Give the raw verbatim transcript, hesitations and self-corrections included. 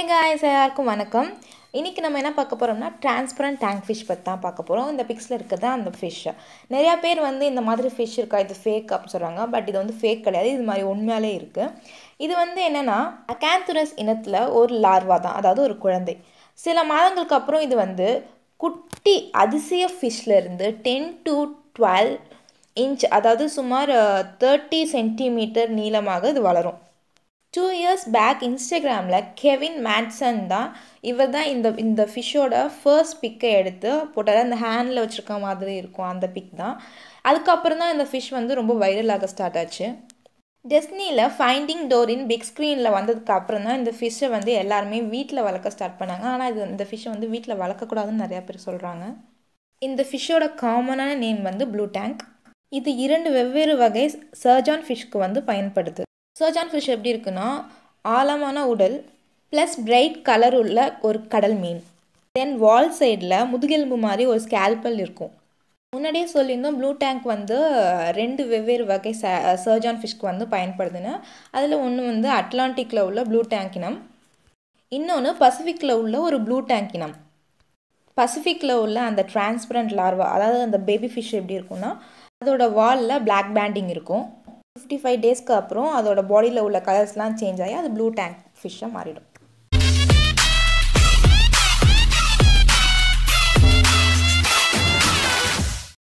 Hey guys, எல்லாருக்கும் வணக்கம். இன்னைக்கு நம்ம என்ன பார்க்க போறோம்னா transparent tank fish பத்தி தான் பார்க்க போறோம். இந்த பிக்ஸ்ல இருக்குது அந்த fish. நிறைய பேர் வந்து இந்த மாதிரி fish இருக்கா இது fake அப்படி சொல்றாங்க. பட் இது வந்து fake கிடையாது. இது மாதிரி உண்மையாலே இருக்கு. இது வந்து என்னன்னா அகாந்துரஸ் இனத்துல ஒரு லார்வா தான். அதாவது ஒரு குழந்தை. சில மாதங்களுக்கு அப்புறம் இது வந்து குட்டி அதிசய ஃபிஷ்ல இருந்து ten to twelve inch அதாவது சுமார் thirty சென்டிமீட்டர் நீளமாக இது வளரும். Two years back Instagramல Kevin Mattson தான் இவர் தான் இந்த இந்த ஃபிஷ்ஷோட ஃபர்ஸ்ட் பிக்கை எடுத்து போட்டார். அந்த ஹேண்டில் வச்சுருக்க மாதிரி இருக்கும் அந்த பிக் தான். அதுக்கப்புறம் தான் இந்த ஃபிஷ் வந்து ரொம்ப வைரலாக ஸ்டார்ட் ஆச்சு. டெஸ்னியில் ஃபைண்டிங் டோரின் பிக் ஸ்க்ரீனில் வந்ததுக்கு அப்புறம் தான் இந்த ஃபிஷ்ஷை வந்து எல்லாருமே வீட்டில் வளர்க்க ஸ்டார்ட் பண்ணாங்க. ஆனால் இது இந்த ஃபிஷ்ஷை வந்து வீட்டில் வளர்க்கக்கூடாதுன்னு நிறையா பேர் சொல்கிறாங்க. இந்த ஃபிஷ்ஷோட காமனான நேம் வந்து ப்ளூ டேங்க். இது இரண்டு வெவ்வேறு வகை சர்ஜான் ஃபிஷ்க்கு வந்து பயன்படுது. சர்ஜான் ஃபிஷ் எப்படி இருக்குன்னா ஆழமான உடல் ப்ளஸ் பிரைட் கலர் உள்ள ஒரு கடல் மீன். தென் வால் சைடில் முதுகெலும்பு மாதிரி ஒரு ஸ்கேல்பல் இருக்கும். முன்னாடியே சொல்லியிருந்தோம் ப்ளூ டேங்க் வந்து ரெண்டு வெவ்வேறு வகை ச சர்ஜான் ஃபிஷ்க்கு வந்து பயன்படுதுன்னு. அதில் ஒன்று வந்து அட்லாண்டிக்கில் உள்ள ப்ளூ டேங்க் இனம், இன்னொன்று பசிபிக்கில் உள்ள ஒரு ப்ளூ டேங்க் இனம். பசிபிக்கில் உள்ள அந்த டிரான்ஸ்பரண்ட் லார்வா அதாவது அந்த பேபி ஃபிஷ் எப்படி இருக்குன்னா அதோட வாலில் பிளாக் பேண்டிங் இருக்கும். ஃபிஃப்டி ஃபைவ் டேஸ்க்கு அப்புறம் அதோட பாடியில் உள்ள கலர்ஸ்லாம் சேஞ்ச் ஆகி அது ப்ளூ டேங்க் ஃபிஷ்ஷாக மாறிடும்.